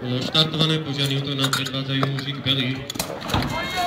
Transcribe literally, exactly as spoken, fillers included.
Bolo štartované, Božia Newton nám predvádzajú Žik Belý.